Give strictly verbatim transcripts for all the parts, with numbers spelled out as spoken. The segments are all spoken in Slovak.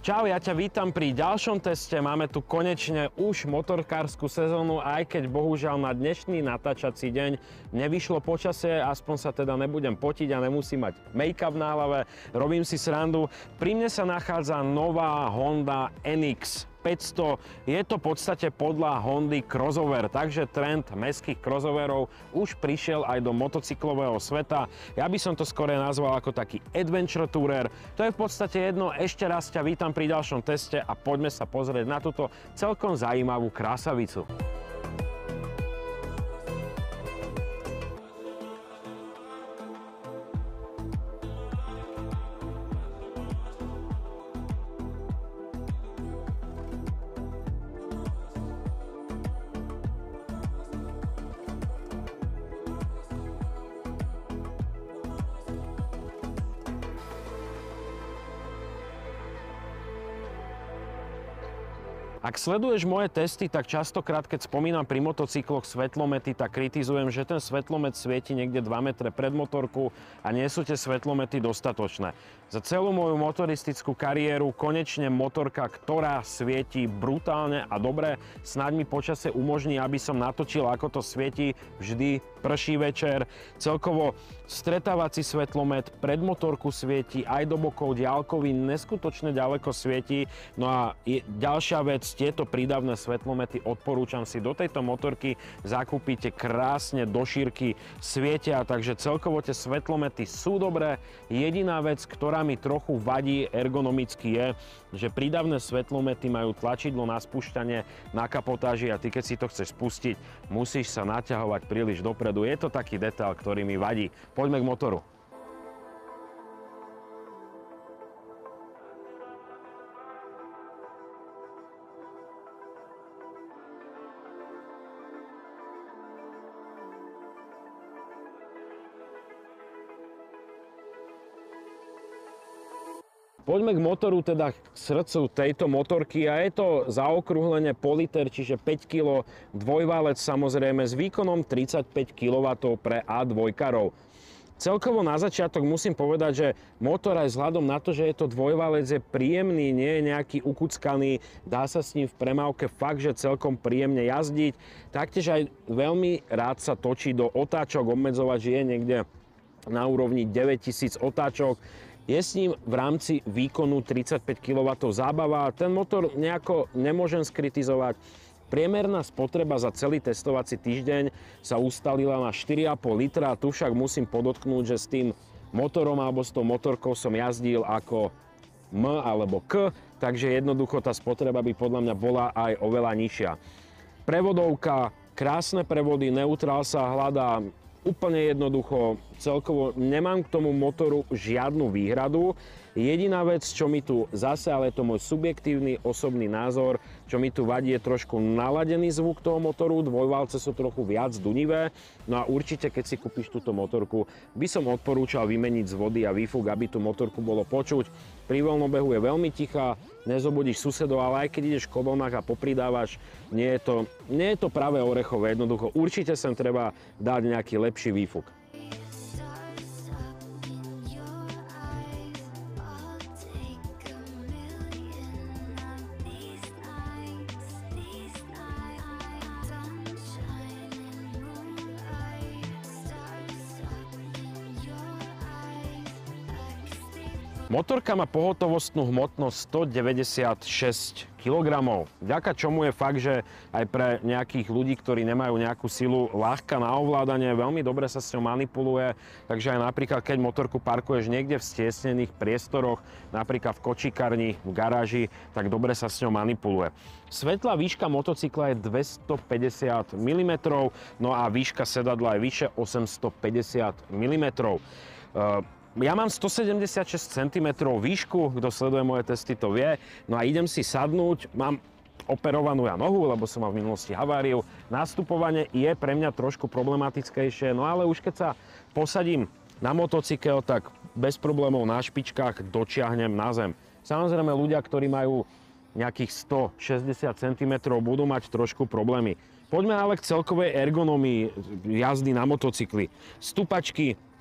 Čau, ja ťa vítam pri ďalšom teste. Máme tu konečne už motorkárskú sezónu, aj keď bohužiaľ na dnešný natáčací deň nevyšlo počasie, aspoň sa teda nebudem potiť a nemusím mať make-up na hlave. Robím si srandu. Pri mne sa nachádza nová Honda en iks päťsto. Je to v podstate podľa Hondy crossover, takže trend mestských crossoverov už prišiel aj do motocyklového sveta. Ja by som to skôr nazval ako taký adventure tourer. To je v podstate jedno. Ešte raz ťa vítam pri ďalšom teste a poďme sa pozrieť na túto celkom zaujímavú krásavicu. Ak sleduješ moje testy, tak častokrát, keď spomínam pri motocykloch svetlomety, tak kritizujem, že ten svetlomet svieti niekde dva metre pred motorku a nie sú tie svetlomety dostatočné. Za celú moju motoristickú kariéru konečne motorka, ktorá svieti brutálne a dobre, snáď mi počasie umožní, aby som natočil, ako to svieti. Vždy prší večer. Celkovo stretávací svetlomet pred motorku svieti, aj do bokov diaľkový neskutočne ďaleko svieti. No a je ďalšia vec, tieto prídavné svetlomety odporúčam si do tejto motorky, zakúpite krásne do šírky, svietia, takže celkovo tie svetlomety sú dobré. Jediná vec, ktorá mi trochu vadí ergonomicky, je, že prídavné svetlomety majú tlačidlo na spúšťanie na kapotáži a ty, keď si to chceš spustiť, musíš sa naťahovať príliš dopredu. Je to taký detail, ktorý mi vadí. Poďme k motoru. Poďme k motoru, teda k srdcu tejto motorky a je to zaokrúhlenie po liter, čiže päť kilogramov, dvojválec samozrejme s výkonom tridsaťpäť kilowattov pre á dva karov. Celkovo na začiatok musím povedať, že motor aj vzhľadom na to, že je to dvojválec, je príjemný, nie je nejaký ukuckaný, dá sa s ním v premávke fakt, že celkom príjemne jazdiť. Taktiež aj veľmi rád sa točí do otáčok, obmedzovač je niekde na úrovni deväťtisíc otáčok. Je s ním v rámci výkonu tridsaťpäť kilowattov zábava. Ten motor nejako nemôžem skritizovať. Priemerná spotreba za celý testovací týždeň sa ustalila na štyri a pol litra. Tu však musím podotknúť, že s tým motorom alebo s tou motorkou som jazdil ako M alebo K, takže jednoducho tá spotreba by podľa mňa bola aj oveľa nižšia. Prevodovka, krásne prevody, neutrál sa hľadá úplne jednoducho, celkovo nemám k tomu motoru žiadnu výhradu. Jediná vec, čo mi tu zase, ale je to môj subjektívny osobný názor, čo mi tu vadí, je trošku naladený zvuk toho motoru, dvojválce sú trochu viac dunivé, no a určite, keď si kúpiš túto motorku, by som odporúčal vymeniť z vody a výfuk, aby tú motorku bolo počuť. Pri voľnobehu je veľmi tichá, nezobudíš susedov, ale aj keď ideš v kolónach a popridávaš, nie je to, nie je to práve orechové, jednoducho určite sem treba dať nejaký lepší výfuk. Motorka má pohotovostnú hmotnosť stodeväťdesiatšesť kilogramov, vďaka čomu je fakt, že aj pre nejakých ľudí, ktorí nemajú nejakú silu, ľahká na ovládanie, veľmi dobre sa s ňou manipuluje, takže aj napríklad, keď motorku parkuješ niekde v stiesnených priestoroch, napríklad v kočíkarni, v garáži, tak dobre sa s ňou manipuluje. Svetlá výška motocykla je dvestopäťdesiat milimetrov, no a výška sedadla je vyše osemstopäťdesiat milimetrov. Ja mám stosedemdesiatšesť centimetrov výšku, kto sleduje moje testy, to vie. No a idem si sadnúť, mám operovanú ja nohu, lebo som mal v minulosti haváriu. Nastupovanie je pre mňa trošku problematickejšie, no ale už keď sa posadím na motocykel, tak bez problémov na špičkách dočiahnem na zem. Samozrejme ľudia, ktorí majú nejakých stošesťdesiat centimetrov, budú mať trošku problémy. Poďme ale k celkovej ergonomii jazdy na motocykli. Stupačky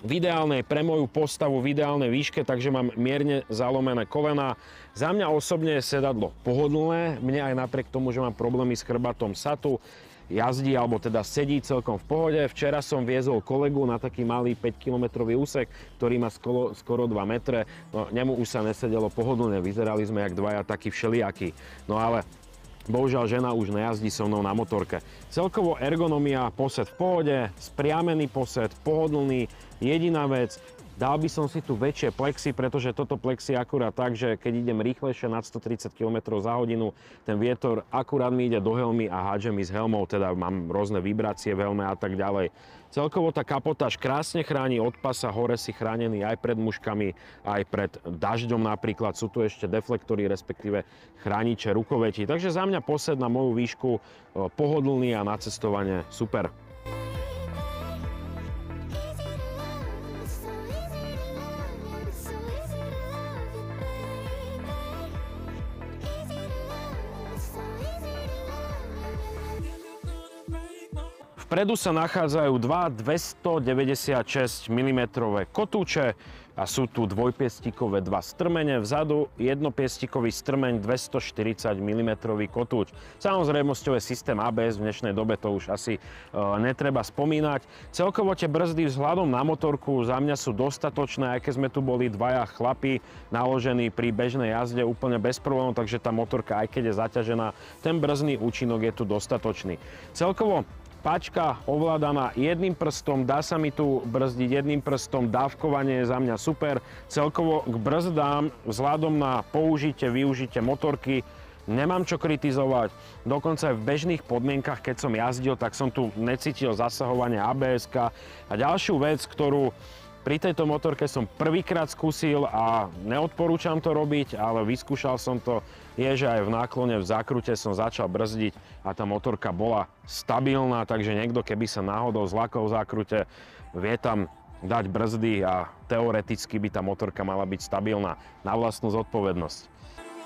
v ideálnej pre moju postavu, v ideálnej výške, takže mám mierne zalomené kolená. Za mňa osobne je sedadlo pohodlné, mne aj napriek tomu, že mám problémy s chrbátom, sa tu jazdí, alebo teda sedí celkom v pohode. Včera som viezol kolegu na taký malý päťkilometrový úsek, ktorý má skoro, skoro dva metre. No, nemu už sa nesedelo pohodlne, vyzerali sme jak dvaja takí všelijakí. No ale bohužiaľ žena už nejazdí so mnou na motorke. Celkovo ergonomia, posed v pohode, spriamený posed, pohodlný. Jediná vec, dal by som si tu väčšie plexy, pretože toto plexi je akurát tak, že keď idem rýchlejšie nad stotridsať kilometrov za hodinu, ten vietor akurát mi ide do helmy a hádže mi s helmou, teda mám rôzne vibrácie v helme a tak ďalej. Celkovo tá kapotáž krásne chráni od pasa, hore si chránený aj pred muškami, aj pred dažďom napríklad. Sú tu ešte deflektory, respektíve chrániče rukovetí. Takže za mňa posed na moju výšku pohodlný a na cestovanie super. Vpredu sa nachádzajú dva dvestodeväťdesiatšesť milimetrové kotúče a sú tu dvojpiestikové dva strmene. Vzadu jednopiestikový strmeň dvestoštyridsať milimetrov kotúč. Samozrejmosťou je systém á bé es, v dnešnej dobe to už asi e, netreba spomínať. Celkovo tie brzdy vzhľadom na motorku za mňa sú dostatočné, aj keď sme tu boli dvaja chlapi naložení pri bežnej jazde úplne bez problémov, takže tá motorka, aj keď je zaťažená, ten brzdný účinok je tu dostatočný. Celkovo páčka ovládaná jedným prstom, dá sa mi tu brzdiť jedným prstom, dávkovanie je za mňa super. Celkovo k brzdám vzhľadom na použitie, využitie motorky nemám čo kritizovať. Dokonca aj v bežných podmienkach, keď som jazdil, tak som tu necítil zasahovanie á bé eska. A ďalšiu vec, ktorú pri tejto motorke som prvýkrát skúsil a neodporúčam to robiť, ale vyskúšal som to, je, že aj v náklone, v zákrute som začal brzdiť a tá motorka bola stabilná, takže niekto, keby sa náhodou zlakol v zákrute, vie tam dať brzdy a teoreticky by tá motorka mala byť stabilná na vlastnú zodpovednosť.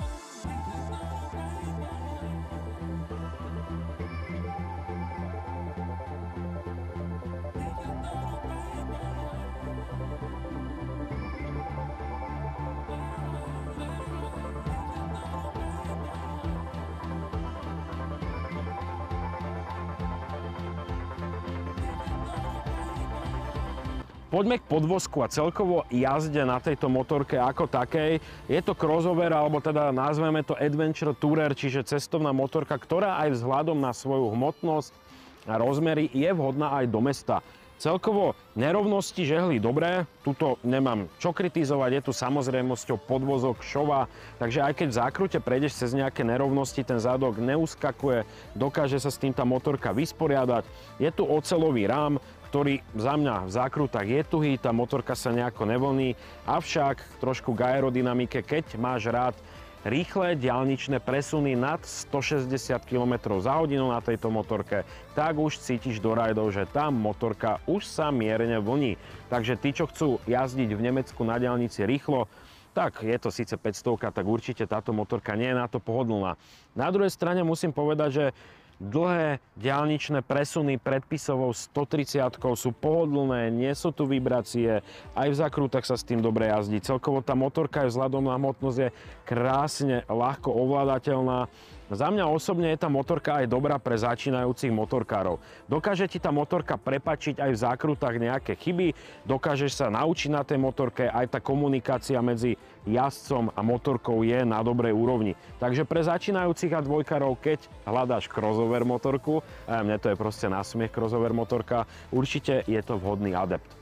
Poďme k podvozku a celkovo jazde na tejto motorke ako takej. Je to crossover, alebo teda nazveme to Adventure Tourer, čiže cestovná motorka, ktorá aj vzhľadom na svoju hmotnosť a rozmery je vhodná aj do mesta. Celkovo nerovnosti žehli dobré, tuto nemám čo kritizovať, je tu samozrejmosťou podvozok šova, takže aj keď v zákrute prejdeš cez nejaké nerovnosti, ten zadok neuskakuje, dokáže sa s tým tá motorka vysporiadať. Je tu oceľový rám, ktorý za mňa v zákrutách je tuhý, tá motorka sa nejako nevlní, avšak trošku k aerodynamike, keď máš rád rýchle diaľničné presuny nad stošesťdesiat kilometrov za hodinu na tejto motorke, tak už cítiš do rajdov, že tá motorka už sa mierne vlní. Takže tí, čo chcú jazdiť v Nemecku na diaľnici rýchlo, tak je to síce päťsto, tak určite táto motorka nie je na to pohodlná. Na druhej strane musím povedať, že dlhé diaľničné presuny predpisovou stotridsiatkou sú pohodlné, nie sú tu vibrácie, aj v zakrútach sa s tým dobre jazdí. Celkovo tá motorka je vzhľadom na hmotnosť je krásne, ľahko ovládateľná. Za mňa osobne je tá motorka aj dobrá pre začínajúcich motorkárov. Dokáže ti tá motorka prepačiť aj v zákrutách nejaké chyby, dokážeš sa naučiť na tej motorke, aj tá komunikácia medzi jazdcom a motorkou je na dobrej úrovni. Takže pre začínajúcich a dvojkarov, keď hľadáš crossover motorku, a mne to je proste násmiech crossover motorka, určite je to vhodný adept.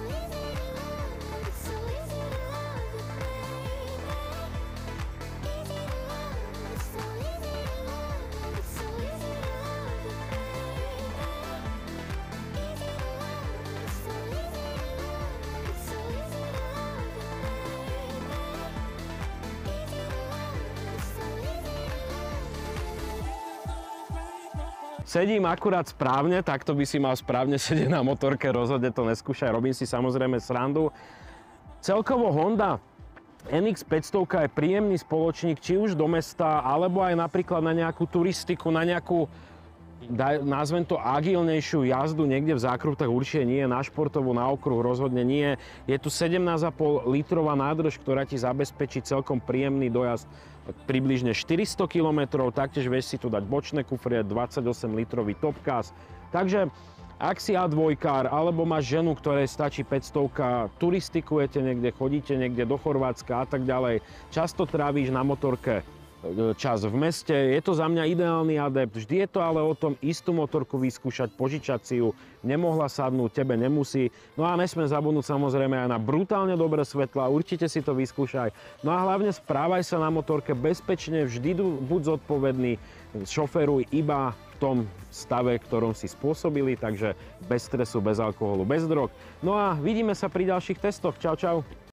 Sedím akurát správne, takto by si mal správne sedieť na motorke, rozhodne to neskúšaj, robím si samozrejme srandu. Celkovo Honda en iks päťsto je príjemný spoločník, či už do mesta, alebo aj napríklad na nejakú turistiku, na nejakú daj, nazvem to agilnejšiu jazdu niekde v zákrutách, určite nie, na športovú, na okruh rozhodne nie. Je tu sedemnásť a pol litrová nádrž, ktorá ti zabezpečí celkom príjemný dojazd približne štyristo kilometrov, taktiež vieš si tu dať bočné kufrie, dvadsaťosem litrový Topcast. Takže ak si á dva alebo máš ženu, ktorej stačí päťsto, turistikujete niekde, chodíte niekde do Chorvátska a tak ďalej, často trávíš na motorke čas v meste, je to za mňa ideálny adept. Vždy je to ale o tom istú motorku vyskúšať, požičať si ju, nemohla sadnúť, tebe nemusí. No a nesmiem zabudnúť samozrejme aj na brutálne dobré svetla, určite si to vyskúšaj. No a hlavne správaj sa na motorke bezpečne, vždy buď zodpovedný, šoféruj iba v tom stave, ktorom si spôsobili, takže bez stresu, bez alkoholu, bez drog. No a vidíme sa pri ďalších testoch. Čau, čau.